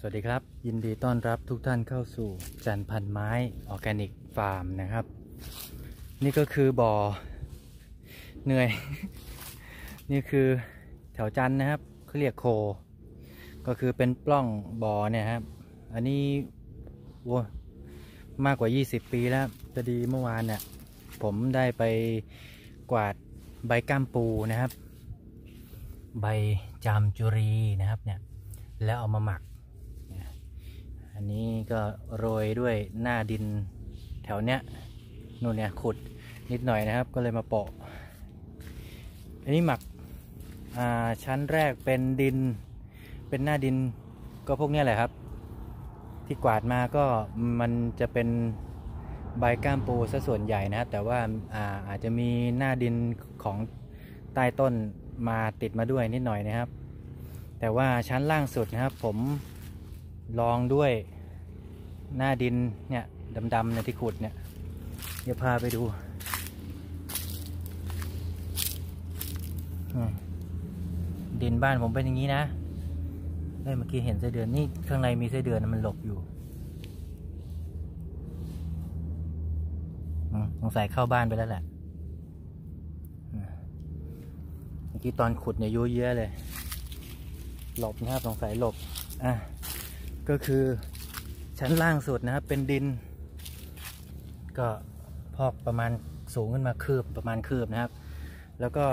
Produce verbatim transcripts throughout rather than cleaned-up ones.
วัสดีครับยินดีต้อนรับทุกท่านเข้าสู่จันพันไม้ออร์แกนิกฟาร์มนะครับนี่ก็คือบ่อเหนื่อย นี่คือแถวจันนะครับเขาเรียกโคก็คือเป็นปล้องบ่อเนี่ยครับอันนี้โว้มากกว่ายี่สิบปีแล้วพอดีเมื่อวานเนี่ยผมได้ไปกวาดใบก้ามปูนะครับใบจามจุรีนะครับเนี่ยแล้วเอามาหมักอันนี้ก็โรยด้วยหน้าดินแถวเนี้ยนู่นเนี่ยขุดนิดหน่อยนะครับก็เลยมาโปะอันนี้หมักชั้นแรกเป็นดินเป็นหน้าดินก็พวกนี้แหละครับที่กวาดมาก็มันจะเป็นใบก้ามปูซะส่วนใหญ่นะครับแต่ว่าอาอาจจะมีหน้าดินของใต้ต้นมาติดมาด้วยนิดหน่อยนะครับแต่ว่าชั้นล่างสุดนะครับผมลองด้วยหน้าดินเนี่ยดำๆเนี่ยที่ขุดเนี่ยเดี๋ยวพาไปดูดินบ้านผมเป็นอย่างนี้นะเมื่อกี้เห็นไส้เดือนนี่ข้างในมีไส้เดือนมันหลบอยู่สงสัยเข้าบ้านไปแล้วแหละเมื่อกี้ตอนขุดเนี่ยยุ่ยเยอะเลยหลบนะครับสงสัยหลบอ่ะก็คือชั้นล่างสุดนะครับเป็นดินก็พอกประมาณสูงขึ้นมาคืบประมาณคืบนะครับแล้วก็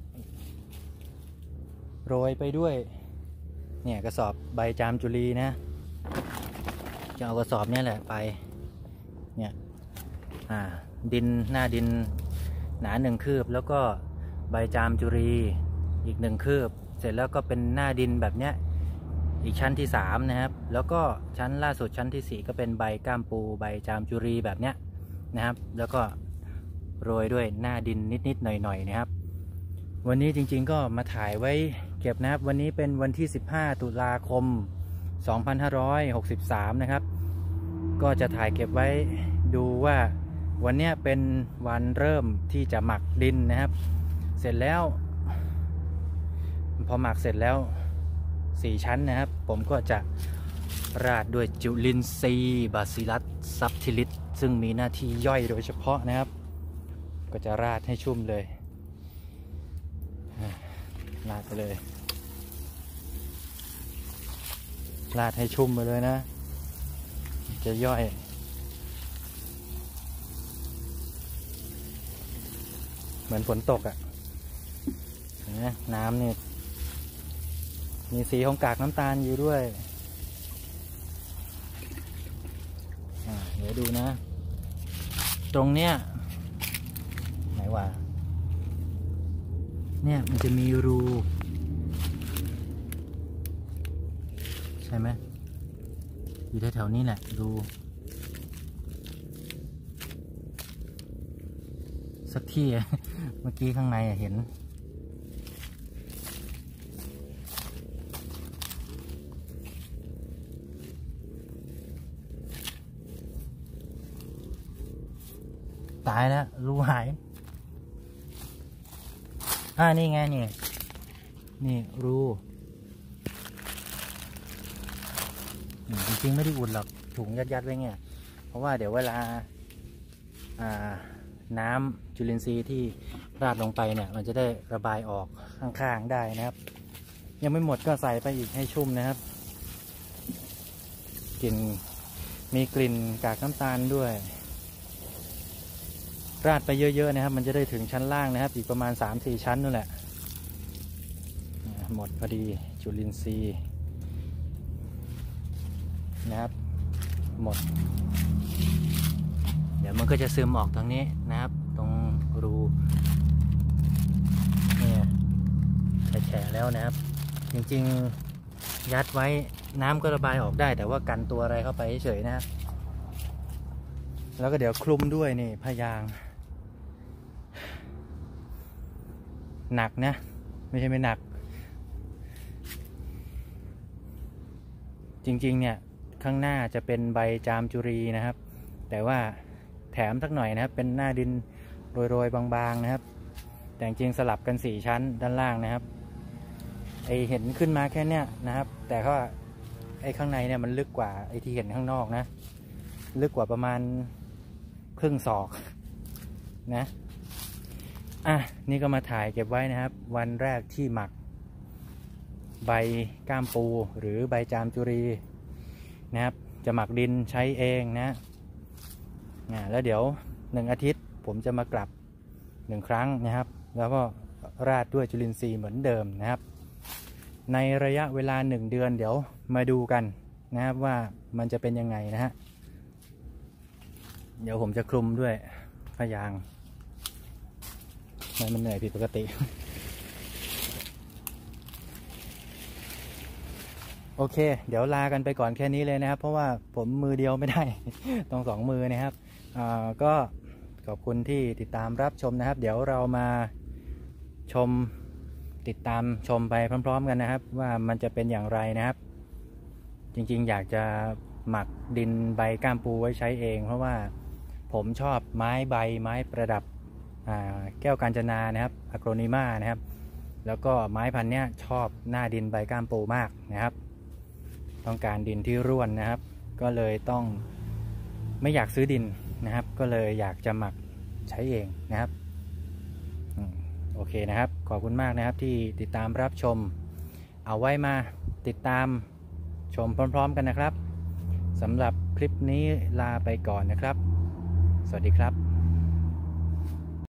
โรยไปด้วยเนี่ยกระสอบใบจามจุลีนะจะเอากระสอบนี้แหละไปเนี่ยอ่าดินหน้าดินหนาหนึ่งคืบแล้วก็ใบจามจุรีอีกหนึ่งคืบเสร็จแล้วก็เป็นหน้าดินแบบเนี้ยอีกชั้นที่สามนะครับแล้วก็ชั้นล่าสุดชั้นที่สี่ก็เป็นใบก้ามปูใบจามจุรีแบบเนี้ยนะครับแล้วก็โรยด้วยหน้าดินนิดๆหน่อยๆนะครับวันนี้จริงๆก็มาถ่ายไว้เก็บนะครับวันนี้เป็นวันที่สิบห้าตุลาคมสองพันห้าร้อยหกสิบสามนะครับก็จะถ่ายเก็บไว้ดูว่าวันนี้เป็นวันเริ่มที่จะหมักดินนะครับเสร็จแล้วพอหมักเสร็จแล้วสี่ชั้นนะครับผมก็จะราดด้วยจุลินทรีย์บาซิลัสซับทิลิสซึ่งมีหน้าที่ย่อยโดยเฉพาะนะครับก็จะราดให้ชุ่มเลยราดไปเลยราดให้ชุ่มไปเลยนะจะย่อยเหมือนฝนตกอ่ะนะน้ำนี่มีสีของกากน้ำตาลอยู่ด้วยเดี๋ยวดูนะตรงเนี้ยไหนวะเนี่ยมันจะมีรูใช่ไหมอยู่แถวๆนี้แหละรูสักที่เมื่อกี้ข้างในเห็นตายแล้วรูหายอ่านี่ไงนี่นี่รูจริงๆไม่ได้อุดหรอกถุงยัดๆไว้ไงเพราะว่าเดี๋ยวเวลาอ่าน้ำจุลินทรีย์ที่ราดลงไปเนี่ยมันจะได้ระบายออกข้างๆได้นะครับยังไม่หมดก็ใส่ไปอีกให้ชุ่มนะครับกลิ่นมีกลิ่นกากน้ำตาลด้วยราดไปเยอะๆนะครับมันจะได้ถึงชั้นล่างนะครับอีกประมาณ สามสี่ ชั้นนั่นแหละหมดพอดีจุลินทรีย์นะครับหมดเดี๋ยวมันก็จะซึมออกตรงนี้นะครับตรงรูเนี่ยแฉะแล้วนะครับจริงๆยัดไว้น้ำก็ระบายออกได้แต่ว่ากันตัวอะไรเข้าไปเฉยๆนะแล้วก็เดี๋ยวคลุมด้วยนี่พยางหนักนะไม่ใช่ไม่หนักจริงๆเนี่ยข้างหน้าจะเป็นใบจามจุรีนะครับแต่ว่าแถมสักหน่อยนะครับเป็นหน้าดินโรยๆบางๆนะครับแต่จริงสลับกันสี่ชั้นด้านล่างนะครับไอเห็นขึ้นมาแค่เนี้ยนะครับแต่ก็ไอไอ้ข้างในเนี่ยมันลึกกว่าไอ้ที่เห็นข้างนอกนะลึกกว่าประมาณครึ่งศอกนะอ่ะนี่ก็มาถ่ายเก็บไว้นะครับวันแรกที่หมักใบก้ามปูหรือใบจามจุรีนะครับจะหมักดินใช้เองนะนะแล้วเดี๋ยวหนึ่งอาทิตย์ผมจะมากลับหนึ่งครั้งนะครับแล้วก็ราดด้วยจุลินทรีย์เหมือนเดิมนะครับในระยะเวลาหนึ่งเดือนเดี๋ยวมาดูกันนะครับว่ามันจะเป็นยังไงนะฮะเดี๋ยวผมจะคลุมด้วยผ้ายางมันเหนื่อยผิดปกติโอเคเดี๋ยวลากันไปก่อนแค่นี้เลยนะครับเพราะว่าผมมือเดียวไม่ได้ต้องสองมือนะครับก็ขอบคุณที่ติดตามรับชมนะครับเดี๋ยวเรามาชมติดตามชมไปพร้อมๆกันนะครับว่ามันจะเป็นอย่างไรนะครับจริงๆอยากจะหมักดินใบก้ามปูไว้ใช้เองเพราะว่าผมชอบไม้ใบไม้ประดับแก้วกาญจนานะครับอะโกรนิมานะครับแล้วก็ไม้พันธุ์นี้ชอบหน้าดินใบก้ามปูมากนะครับต้องการดินที่ร่วนนะครับก็เลยต้องไม่อยากซื้อดินนะครับก็เลยอยากจะหมักใช้เองนะครับโอเคนะครับขอบคุณมากนะครับที่ติดตามรับชมเอาไว้มาติดตามชมพร้อมๆกันนะครับสำหรับคลิปนี้ลาไปก่อนนะครับสวัสดีครับ